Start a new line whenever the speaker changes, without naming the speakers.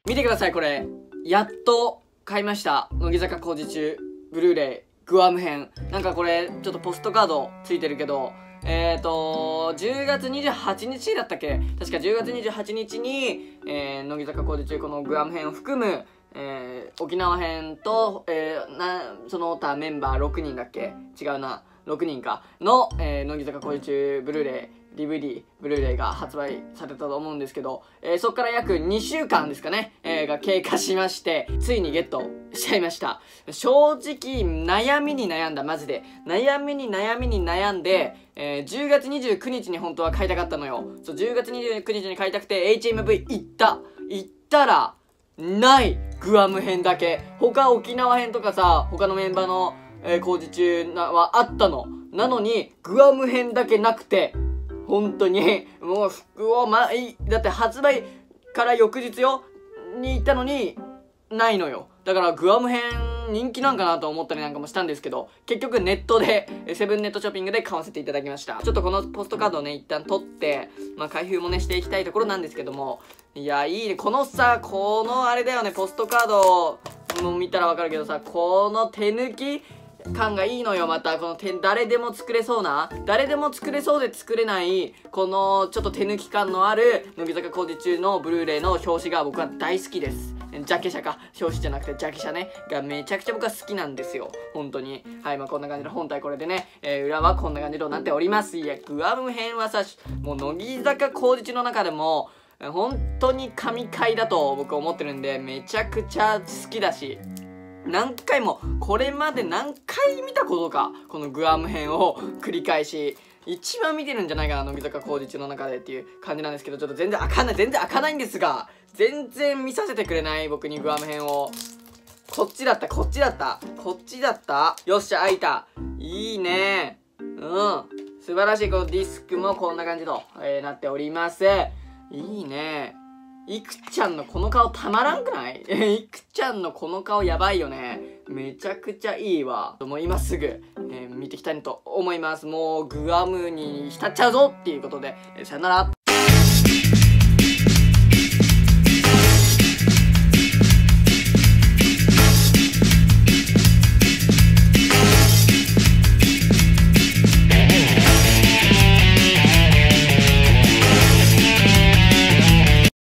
見てください、これ。やっと買いました。乃木坂工事中、ブルーレイ、グアム編。なんかこれ、ちょっとポストカードついてるけど、10月28日だったっけ？確か10月28日に、乃木坂工事中このグアム編を含む、沖縄編と、その他メンバー6人だっけ？違うな。6人か。の、乃木坂工事中ブルーレイ、DVD、ブルーレイが発売されたと思うんですけど、そっから約2週間ですかね、が経過しまして、ついにゲットしちゃいました。正直、悩みに悩んだ、マジで。悩みに悩んで、10月29日に本当は買いたかったのよ。そう、10月29日に買いたくて、HMV 行ったら、ないグアム編だけ。他沖縄編とかさ、他のメンバーの、工事中はあったの。なのに、グアム編だけなくて、本当に、もう服をだって発売から翌日に行ったのに、ないのよ。だからグアム編人気なんかなと思ったりなんかもしたんですけど、結局ネットで、セブンネットショッピングで買わせていただきました。ちょっとこのポストカードをね、一旦取って、開封もね、していきたいところなんですけども、いや、いいね。このあれだよね、ポストカードも見たらわかるけどさ、この手抜き感がいいのよ。またこの誰でも作れそうで作れないこのちょっと手抜き感のある乃木坂工事中のブルーレイの表紙が僕は大好きです。ジャケ写か、表紙じゃなくてジャケ写ねがめちゃくちゃ僕は好きなんですよ、本当に。はい、こんな感じの本体これでね、裏はこんな感じとなっております。いや、グアム編はさ、もう乃木坂工事中の中でも本当に神回だと僕思ってるんで、めちゃくちゃ好きだし、これまで何回見たことか、このグアム編を繰り返し一番見てるんじゃないかな、乃木坂工事中の中でっていう感じなんですけど、ちょっと全然開かないんですが、全然見させてくれない、僕にグアム編を。こっちだった。よっしゃ、開いた。いいね。素晴らしい。このディスクもこんな感じと、なっております。いいね。いくちゃんのこの顔たまらんくない？いくちゃんのこの顔やばいよね。めちゃくちゃいいわ。もう今すぐ、見ていきたいと思います。もうグアムに浸っちゃうぞっていうことで、さよなら。